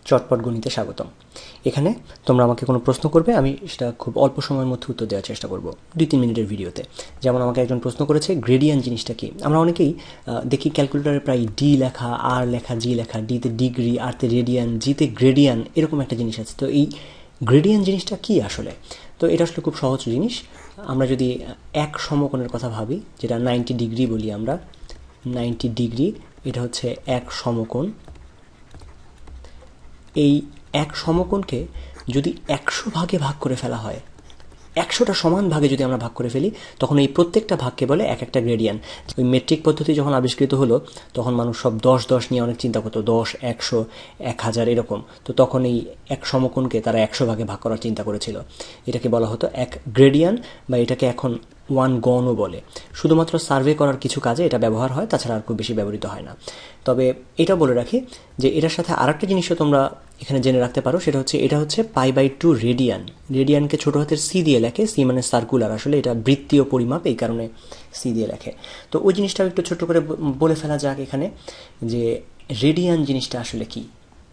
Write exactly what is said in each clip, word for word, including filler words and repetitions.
চটপট গণিতে স্বাগতম। এখানে তোমরা আমাকে কোনো প্রশ্ন করবে, আমি সেটা খুব অল্প সময়ের মধ্যে উত্তর দেওয়ার চেষ্টা করব দুই তিন মিনিটের ভিডিওতে। যেমন আমাকে একজন প্রশ্ন করেছে গ্রেডিয়ান্ট জিনিসটা কি। আমরা অনেকেই দেখি ক্যালকুলেটরে প্রায় ডি লেখা, আর লেখা, জি লেখা, ডিতে ডিগ্রি, আরতে রেডিয়ান, জিতে গ্রেডিয়ান, এরকম একটা জিনিস আছে। তো এই গ্রেডিয়ান্ট জিনিসটা কি আসলে? তো এটা আসলে খুব সহজ জিনিস। আমরা যদি এক সমকোণের কথা ভাবি, যেটা নাইনটি ডিগ্রি বলি আমরা, নাইনটি ডিগ্রি এটা হচ্ছে এক সমকোণ। এই এক সমকোণকে যদি একশো ভাগে ভাগ করে ফেলা হয়, একশোটা সমান ভাগে যদি আমরা ভাগ করে ফেলি, তখন এই প্রত্যেকটা ভাগকে বলে এক একটা গ্রেডিয়ান্ট। ওই মেট্রিক পদ্ধতি যখন আবিষ্কৃত হলো, তখন মানুষ সব দশ দশ নিয়ে অনেক চিন্তা করতো, দশ, একশো, এক হাজার এরকম। তো তখন এই এক সমকোণকে তারা একশো ভাগে ভাগ করার চিন্তা করেছিল। এটাকে বলা হতো এক গ্রেডিয়ান্ট, বা এটাকে এখন ওয়ান গণও বলে। শুধুমাত্র সার্ভে করার কিছু কাজে এটা ব্যবহার হয়, তাছাড়া আর খুব বেশি ব্যবহৃত হয় না। তবে এটা বলে রাখি যে এটার সাথে আরেকটা জিনিসও তোমরা এখানে জেনে রাখতে পারো, সেটা হচ্ছে এটা হচ্ছে পাই বাই টু রেডিয়ান। রেডিয়ানকে ছোট হাতের সি দিয়ে লেখে, সি মানে সার্কুলার, আসলে এটা বৃত্তীয় পরিমাপ, এই কারণে সি দিয়ে লেখে। তো ওই জিনিসটাও একটু ছোট করে বলে ফেলা যাক এখানে, যে রেডিয়ান জিনিসটা আসলে কি।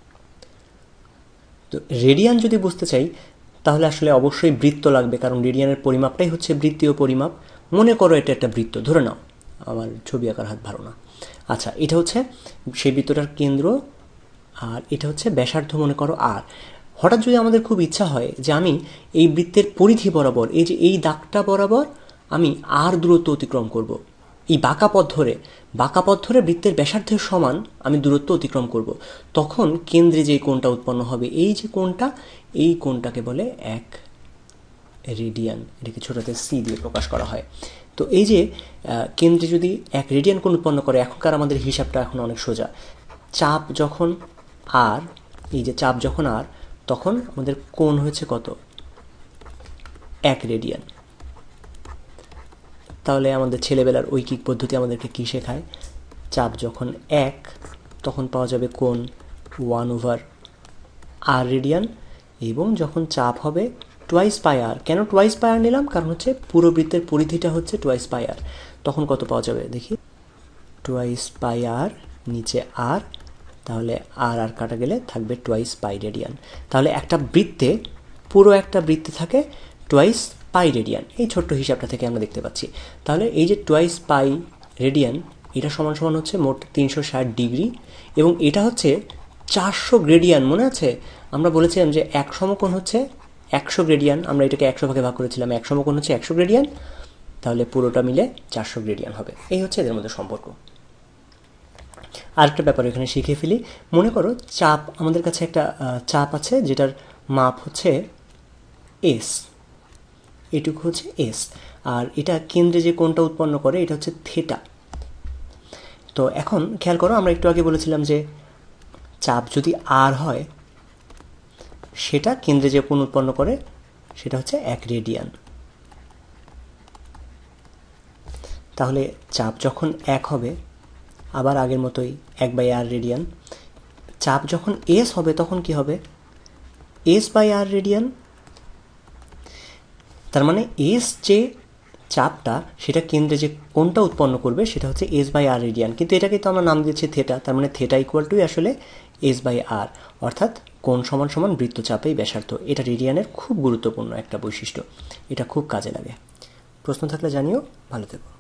তো রেডিয়ান যদি বুঝতে চাই, তাহলে আসলে অবশ্যই বৃত্ত লাগবে, কারণ রেডিয়ানের পরিমাপটাই হচ্ছে বৃত্তীয় পরিমাপ। মনে করো এটা একটা বৃত্ত, ধরে নাও, আমার ছবি আঁকার হাত ভালো না। আচ্ছা, এটা হচ্ছে সেই বৃত্তটার কেন্দ্র, আর এটা হচ্ছে ব্যাসার্ধ মনে করো আর। হঠাৎ যদি আমাদের খুব ইচ্ছা হয় যে আমি এই বৃত্তের পরিধি বরাবর, এই যে এই দাগটা বরাবর আমি আর দূরত্ব অতিক্রম করব, এই বাঁকা পথ ধরে, বাঁকা পথ ধরে বৃত্তের ব্যাসার্ধের সমান আমি দূরত্ব অতিক্রম করব, তখন কেন্দ্রে যে কোণটা উৎপন্ন হবে, এই যে কোণটা, এই কোণটাকে বলে এক রেডিয়ান। এটাকে ছোটতে সি দিয়ে প্রকাশ করা হয়। তো এই যে কেন্দ্রে যদি এক রেডিয়ান কোণ উৎপন্ন করে, এখনকার আমাদের হিসাবটা এখন অনেক সোজা। চাপ যখন আর, এই যে চাপ যখন আর, তখন আমাদের কোণ হয়েছে কত? এক রেডিয়ান। তাহলে আমাদের ছেলেবেলার ঐকিক পদ্ধতি আমাদেরকে কি শেখায়? চাপ যখন এক, তখন পাওয়া যাবে কোণ ওয়ান ওভার আর রেডিয়ান, এবং যখন চাপ হবে টুয়াইস পাই আর। কেন টুয়াইস পাই আর নিলাম? কারণ হচ্ছে পুরো বৃত্তের পরিধিটা হচ্ছে টুয়াইস পাই আর। তখন কত পাওয়া যাবে দেখি? টুয়াইস পাই আর নিচে আর, তাহলে আর আর কাটা গেলে থাকবে টুয়াইস পাই রেডিয়ান। তাহলে একটা বৃত্তে, পুরো একটা বৃত্তে থাকে টুয়াইস পাই রেডিয়ান। এই ছোট্ট হিসাবটা থেকে আমরা দেখতে পাচ্ছি। তাহলে এই যে টুয়াইস পাই রেডিয়ান, এটা সমান সমান হচ্ছে মোট তিনশো ষাট ডিগ্রি, এবং এটা হচ্ছে চারশো গ্রেডিয়ান। মনে আছে আমরা বলেছিলাম যে এক সমকোণ হচ্ছে একশো গ্রেডিয়ান, আমরা এটাকে একশো ভাগে ভাগ করেছিলাম, এক সমকোণ হচ্ছে একশো গ্রেডিয়ান, তাহলে পুরোটা মিলে চারশো গ্রেডিয়ান হবে। এই হচ্ছে এদের মধ্যে সম্পর্ক। আরেকটা ব্যাপার এখানে শিখে ফেলি। মনে করো চাপ, আমাদের কাছে একটা চাপ আছে যেটার মাপ হচ্ছে এস, এটুকু হচ্ছে এস, আর এটা কেন্দ্রে যে কোণটা উৎপন্ন করে এটা হচ্ছে থেটা। তো এখন খেয়াল করো, আমরা একটু আগে বলেছিলাম যে চাপ যদি আর হয়, সেটা কেন্দ্রে যে কোণ উৎপন্ন করে সেটা হচ্ছে এক রেডিয়ান। তাহলে চাপ যখন এক হবে, আবার আগের মতোই এক বাই আর রেডিয়ান। চাপ যখন এস হবে, তখন কি হবে? S by R radian. তার মানে এস যে চাপটা, সেটা কেন্দ্রে যে কোণটা উৎপন্ন করবে সেটা হচ্ছে এস বাই আর রেডিয়ান, কিন্তু এটাকে তো আমরা নাম দিয়েছি থেটা। তার মানে থেটা ইকুয়াল টু আসলে এস বাই আর, অর্থাৎ কোণ সমান সমান বৃত্তচাপেই ব্যাসার্ধ। এটা রেডিয়ানের খুব গুরুত্বপূর্ণ একটা বৈশিষ্ট্য, এটা খুব কাজে লাগে। প্রশ্ন থাকলে জানিও। ভালো থেকো।